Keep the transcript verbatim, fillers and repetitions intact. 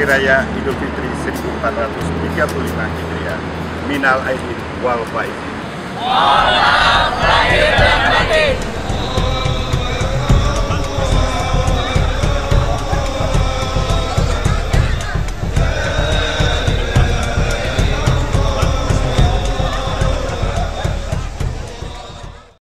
Hari Raya Idul Fitri seribu empat ratus tiga puluh lima Hijriah. Minal aidin wal faizin.